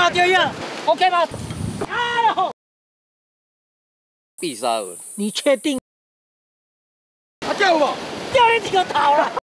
到就要 ，OK 吗？啊！ 必杀了。 你确定？ 他叫我， 叫你这个逃了。